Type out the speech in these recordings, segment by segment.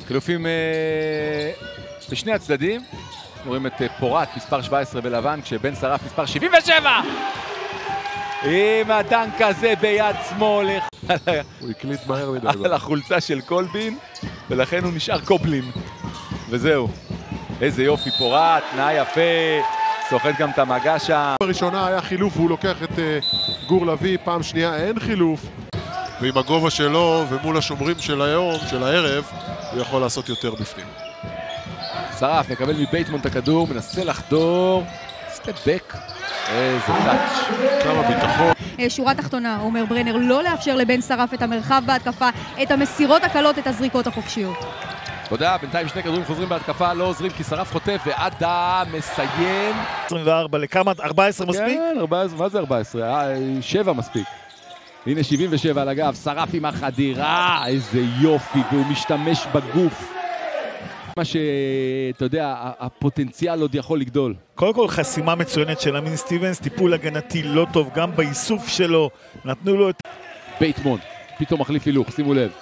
חילופים בשני הצדדים. רואים את פורט, מספר 17 בלבן, כשבן שרף מספר 77! עם הדנק הזה ביד שמאל. הוא הקליט מהר מדי. על החולצה של קולבין, ולכן הוא נשאר קובלין. וזהו. איזה יופי, פורט, נע יפה, סוחט גם את המגע שם. בראשונה היה חילוף והוא לוקח את גור לוי, פעם שנייה אין חילוף. ועם הגובה שלו ומול השומרים של היום, של הערב, הוא יכול לעשות יותר בפנים. שרף מקבל מבייטמון את הכדור, מנסה לחדור, סטפ בק. איזה טאץ'. כמה ביטחון. שורה תחתונה, אומר ברנר, לא לאפשר לבן שרף את המרחב בהתקפה, את המסירות הקלות, את הזריקות החופשיות. תודה, בינתיים שני כדורים חוזרים בהתקפה, לא עוזרים כי שרף חוטף ועדה מסיים. 24 לכמה? 14 מספיק? כן, 14, מה זה 14? 7 מספיק. הנה 77 על הגב, שרף עם החדירה, איזה יופי, והוא משתמש בגוף. מה שאתה יודע, הפוטנציאל עוד יכול לגדול. קודם כל חסימה מצוינת של אמין סטיבנס, טיפול הגנתי לא טוב, גם באיסוף שלו, נתנו לו את... בייטמון, פתאום מחליף הילוך, שימו לב.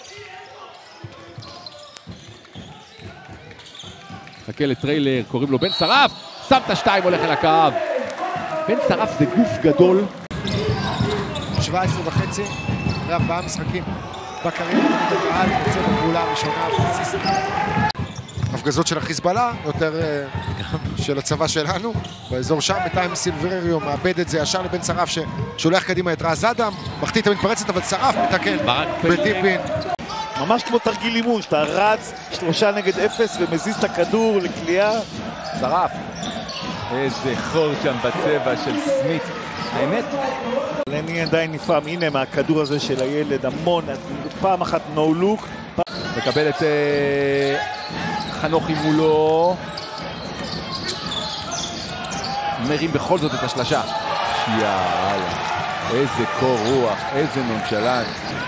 חכה לטריילר, קוראים לו בן שרף, שם את השתיים, הולך אל הקו. בן שרף זה גוף גדול. 17 וחצי, אחרי 4 משחקים בקריירה, בקהל, יוצא בפעולה הראשונה הבסיסית. הפגזות של החיזבאללה, יותר של הצבא שלנו, באזור שם, בינתיים סילברריו מאבד את זה ישר לבן שרף ששולח קדימה את רז אדם, מחטיא את המתפרצת, אבל שרף מתקן בטיפין. ממש כמו תרגיל אימון, שאתה רץ 3 נגד 0 ומזיז את הכדור לקליעה. שרף, איזה חור שם בצבע של סמית. האמת? אני עדיין נפעם, הנה מהכדור הזה של הילד, המון, פעם אחת נו לוק. מקבל את חנוכי מולו. מרים בכל זאת את השלשה. יאללה, איזה קור רוח, איזה נונשלן.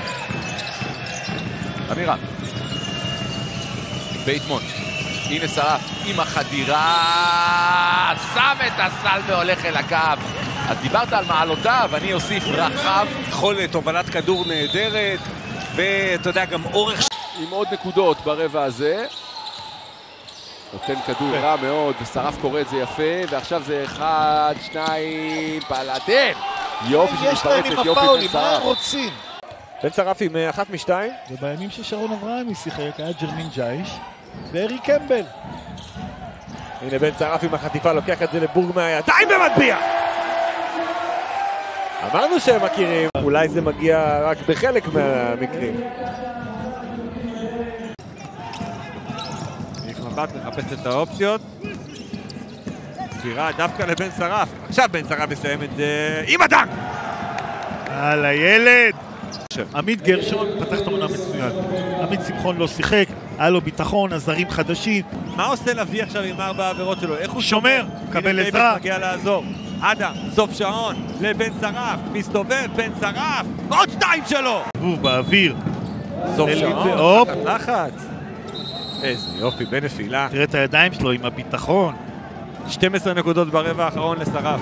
אמירה. בייטמון. הנה שרף עם החדירה. שם את הסל והולך אל הקו. אז דיברת על מעלותיו, אני אוסיף רחב. יכולת, הובלת כדור נהדרת. ואתה יודע, גם אורך... עם עוד נקודות ברבע הזה. נותן כדור רע מאוד, ושרף קורא את זה יפה, ועכשיו זה 1, 2, פלטן! יופי שמתפרצת, יופי בן שרף. רוצים? בן שרף עם 1 מ-2. ובימים ששרון אברהמי שיחק, היה ג'רמין ג'ייש וארי קמבל. הנה בן שרף עם החטיפה, לוקח את זה לבורג מהידיים ומטביע! אמרנו שהם מכירים, אולי זה מגיע רק בחלק מהמקרים. מבט מחפש את האופציות. ספירה דווקא לבן שרף. עכשיו בן שרף מסיים את זה עם הדנק! על הילד! עמית גרשון פתח את העונה מצוין. עמית שמחון לא שיחק, היה לו ביטחון, עזרים חדשים. מה עושה לוי עכשיו עם 4 העבירות שלו? איך הוא שומר, מקבל עזרה. מגיע לעזור. אדם, סוף שעון, לבן שרף, מסתובב, בן שרף, עוד 2 שלו! הוא באוויר. סוף שעון, לחץ. איזה יופי, בנפילה. תראה את הידיים שלו עם הביטחון. 12 נקודות ברבע האחרון לשרף.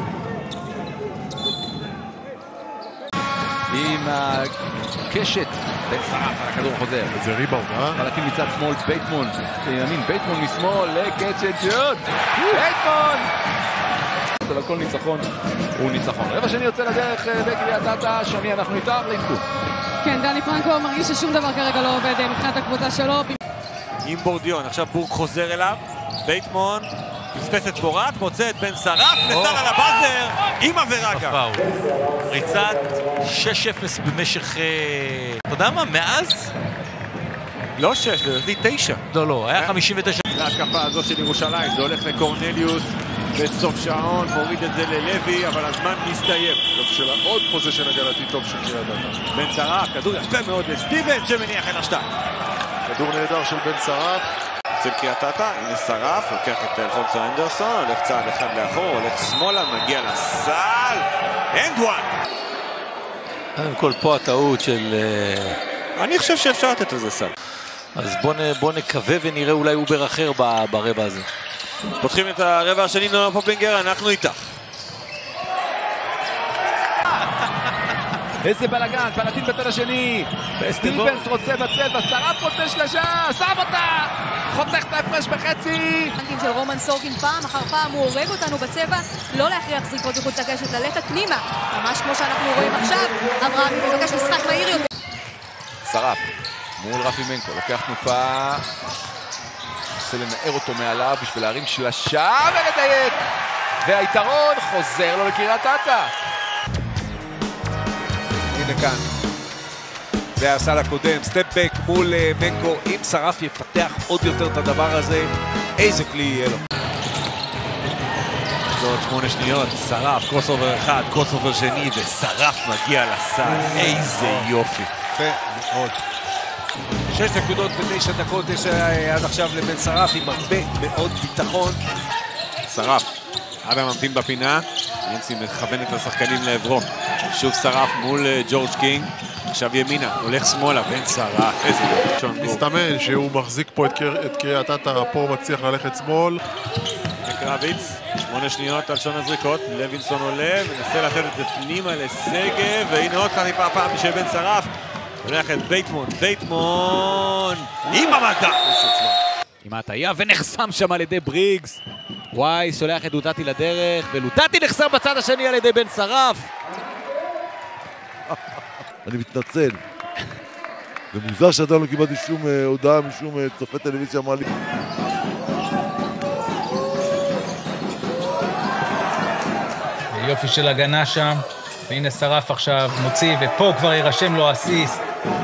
עם הקשת, בן שרף על הכדור חוזר. זה ריבאונד, חלקים מצד שמאל, בייטמון. ימין, בייטמון משמאל, לקשת שוט! בייטמון! אבל כל ניצחון הוא ניצחון. רבע שני יוצא לדרך בקריית אתא, שני אנחנו איתם, לינקו. כן, דני פרנקו מרגיש ששום דבר כרגע לא עובד מבחינת הקבוצה שלו. עם בורדיון, עכשיו בורג חוזר אליו, בייטמון, פספס את פורט, מוצא את בן שרף, נסר על הבאזר, עם עבירה גם. ריצת 6-0 במשך, אתה יודע מה, מאז? לא 6, לדעתי 9. לא, היה 59. ההתקפה הזו של ירושלים, זה הולך לקורנליוס, בסוף שעון, מוריד את זה ללוי, אבל הזמן מסתיים. עוד פוזיישן הגנתי טוב של קריית אתא. בן שרף, כדור יפה מאוד לסטיבן שמניח את השתיים. כדור נהדר של בן שרף. אצל קריית אתא, הנה שרף, לוקח את אלפונסו אנדרסון, הולך צעד אחד לאחור, הולך שמאלה, מגיע לסל, אנד וואן! קודם כל פה הטעות של... אני חושב שאפשר לתת לזה סל. אז בוא נקווה ונראה אולי אובר אחר ברבע הזה. פותחים את הרבע השני, נועה פופינגר, אנחנו איתך. איזה בלגן, פלטין בצד השני. סטיבנס רוצה בצל, שרף רוצה שלשה, שם אותה! חותך את ההפרש בחצי! פנקים של רומן סורקין פעם אחר פעם, הוא הורג אותנו בצבע, לא להכריח זריקות מחוץ לקשת, ללכת פנימה. ממש כמו שאנחנו רואים עכשיו, אברהם מבקש משחק מהיר יותר. שרף, מול רפי מנקו, לוקח תנופה, רוצה לנער אותו מעליו בשביל להרים שלשה ולדייק! והיתרון חוזר לו לקריית אתא. הנה כאן. זה הסל הקודם, סטפ-בק מול מנקו. אם שרף יפתח עוד יותר את הדבר הזה, איזה כלי יהיה לו. עוד 8 שניות, שרף, קרוס אובר אחד, קרוס אובר שני, ושרף מגיע לסל. איזה יופי. יפה מאוד. 6 נקודות ב9 דקות יש עד עכשיו לבן שרף עם הרבה מאוד ביטחון. שרף, אדם ממתין בפינה, ינסי מכוון את השחקנים לעברו. שוב שרף מול ג'ורג' קינג, עכשיו ימינה, הולך שמאלה, בן שרף, איזה יופי. מסתמן שהוא מחזיק פה את קריית אתא, פה מצליח ללכת שמאל. קרביץ, 8 שניות על שעון הזריקות, לוינסון עולה, מנסה לתת את זה פנימה לשגב, והנה עוד חטיפה הפעם של בן שרף. הולך את בייטמון, בייטמון עם המכה! עם ההטיה ונחסם שם על ידי בריגס. וואי, שולח את לוטטי לדרך, ולוטטי נחסם בצד השני על ידי בן שרף. אני מתנצל. זה מוזר שעדיין לא קיבלתי שום הודעה משום צופה טלוויזיה אמר לי. יופי של הגנה שם, והנה שרף עכשיו מוציא, ופה כבר יירשם לו אסיסט.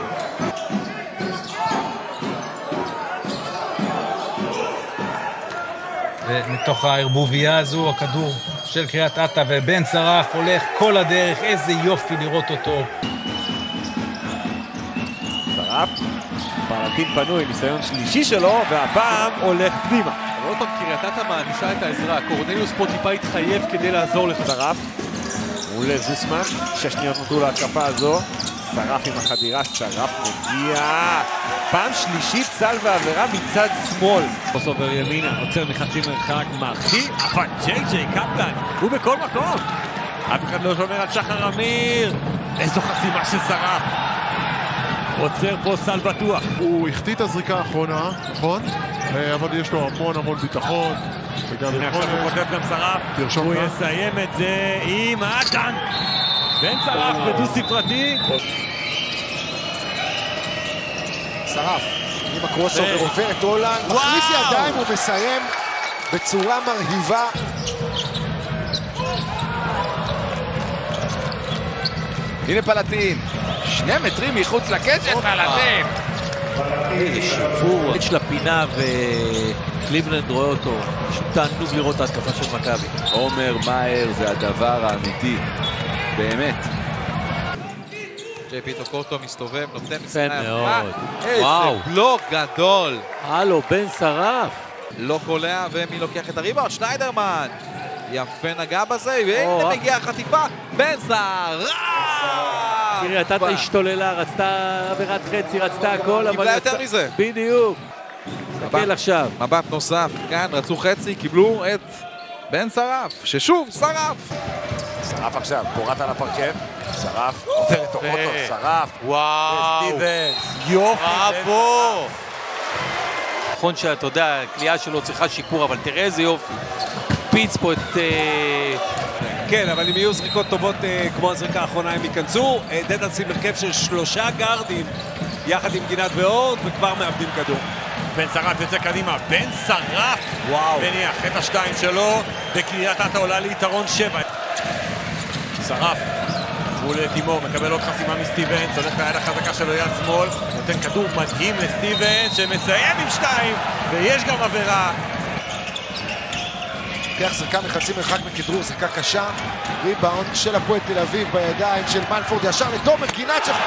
ומתוך הערבוביה הזו, הכדור של קריית אתא, ובן שרף הולך כל הדרך, איזה יופי לראות אותו. שרף, פרטין פנוי, ניסיון שלישי שלו, והפעם הולך פנימה. אבל עוד פעם קריית אתא מענישה את העזרה, קורנליוס פה טיפה התחייב כדי לעזור לך. שרף, מול זוסמן, 6 שניות נותרו להתקפה הזו. שרף עם החדירה, שרף מגיע. פעם שלישית סל ועבירה מצד שמאל. חוסובר ימינה, עוצר מחצי מרחק, מרחיב, אבל ג'יי קפלן, הוא בכל מקום. אף אחד לא שומר על שחר אמיר. איזו חסימה של שרף. עוצר פה סל בטוח. הוא החטיא את הזריקה האחרונה, נכון? אבל יש לו המון ביטחון. הנה עכשיו הוא כותב גם שרף. הוא יסיים את זה עם האטן. בן שרף בדו ספרתי. שרף, עם הקרוסובר עובר את הולנד, מחליף ידיים ומסיים בצורה מרהיבה. הנה פלטין, 2 מטרים מחוץ לקשת פלטין. איזה שיפור של הפינה וקליבלנד רואה אותו. פשוט תענוג לראות את ההתקפה של מכבי. עומר מאייר זה הדבר האמיתי, באמת. ג'יי פיטו קורטו מסתובב, נותן יפה מאוד. איזה בלוק גדול. הלו, בן שרף. לא קולע, ומי לוקח את הריבאונד? שניידרמן. יפה נגע בזה, והנה מגיעה החטיפה. בן שרף! קריית אתא השתוללה, רצתה עבירת חצי, רצתה הכל, קיבלה יותר מזה. בדיוק. תסתכל עכשיו. מבט נוסף, כאן רצו חצי, קיבלו את בן שרף, ששוב שרף. שרף עכשיו, פורט על הפרקט. שרף, עובר את אוקוטו, שרף. וואו. סטיבנס, יופי. בראבו. נכון שאתה יודע, הקליעה שלו צריכה שיפור, אבל תראה איזה יופי. פיץ פה את... כן, אבל אם יהיו זריקות טובות כמו הזריקה האחרונה הם ייכנסו. דדאנס עם הרכב של 3 גארדים יחד עם גינת ואורד וכבר מאבדים כדור. בן שרף יוצא קדימה, בן שרף מניח את השתיים שלו וקריית אתא עולה ליתרון 7. שרף מול תימור, מקבל עוד חסימה מסטיבנס, הולך ליד החזקה שלו יד שמאל, נותן כדור מדהים לסטיבנס שמסיים עם 2 ויש גם עבירה. לוקח זריקה מחצי מרחק מכדרור, זריקה קשה, ריבאונד של הפועל תל אביב בידיים של מנפורד, ישר לתומר גינת של...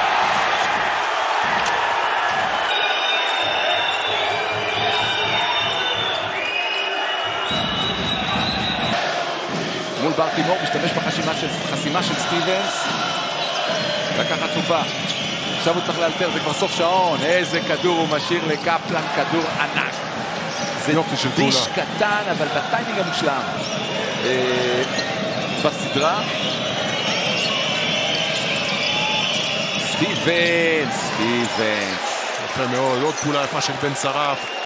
מול בר תימור, משתמש בחסימה של סטיבנס, לקחת תנופה. עכשיו הוא צריך לאלתר, זה כבר סוף שעון. איזה כדור הוא משאיר לקפלן, כדור ענק. זה דיש קטן, אבל בטיימינג המושלם. בסדרה. סטיבנס. יפה מאוד, עוד פעולה יפה של בן שרף.